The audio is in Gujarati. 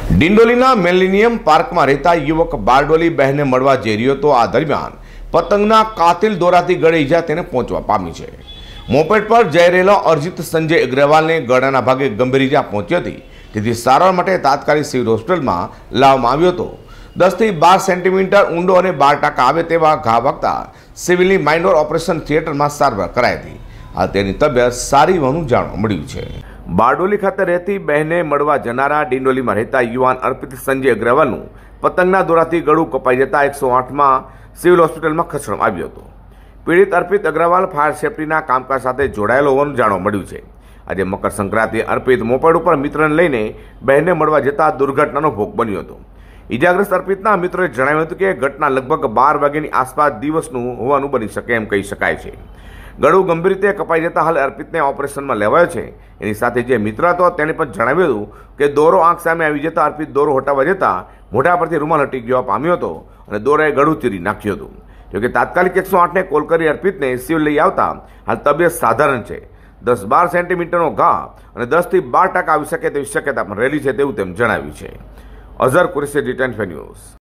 ડિંડોલીના મિલેનિયમ પાર્કમાં રહેતા યુવક બારડોલી બહેનને મળવા જઈ રહ્યો હતો। આ દરમિયાન પતંગના કાતિલ દોરાથી ગળે ઈજા તેને પહોંચવા પામી છે। મોપેડ પર જઈ રહેલો અર્જિત સંજય અગ્રવાલને ગળાના ભાગે ગંભીર ઈજા પહોંચી હતી, જેથી સારવાર માટે તાત્કાલિક સિવિલ હોસ્પિટલમાં લાવવામાં આવ્યો હતો। 10 થી 12 સેન્ટીમીટર ઊંડો અને 12% આવે તેવા ઘા વાગતા સિવિલની માઇનોર ઓપરેશન થિયેટરમાં સારવાર કરાઈ હતી। આ તેની તબિયત સારી હોવાનું જાણવા મળ્યું છે। બારડોલી ખાતે રહેતી બહેને મળવા જનારા ડિંડોલીમાં રહેતા યુવાન અર્પિત સંજય અગ્રવાલનું પતંગના દોરાથી ગળું કપાઈ જતા 108માં સિવિલ હોસ્પિટલમાં ખસેડવામાં આવ્યો હતો। પીડિત અર્પિત અગ્રવાલ ફાયર સેફટીના કામકાજ સાથે જોડાયેલો હોવાનું જાણવા મળ્યું છે। આજે મકર સંક્રાંતિ અર્પિત મોપેડ ઉપર મિત્રને લઈને બહેનને મળવા જતા દુર્ઘટનાનો ભોગ બન્યો હતો। ઇજાગ્રસ્ત અર્પિતના મિત્રોએ જણાવ્યું હતું કે ઘટના લગભગ 12 વાગ્યાની આસપાસ દિવસનું હોવાનું બની શકે એમ કહી શકાય છે। ગળું ગંભીર રીતે કપાઈ જતા હાલ અર્પિતને ઓપરેશનમાં લેવાયો છે। એની સાથે જે મિત્ર હતો તેણે પણ જણાવ્યું હતું કે દોરો આંખ સામે આવી જતા અર્પિત દોરો હટાવવા જતા મોઢા પરથી રૂમાલ હટી જવા પામ્યો હતો અને દોરાએ ગળું ચીરી નાખ્યું હતું। જોકે તાત્કાલિક 108ને કોલ કરી અર્પિતને સિવિલ લઈ આવતા હાલ તબિયત સાધારણ છે। 10-12 સેન્ટીમીટરનો ઘા અને 10 થી 12% આવી શકે તેવી શક્યતા પણ રહેલી છે તેવું તેમ જણાવ્યું છે। Azhar Qureshi, D ten news.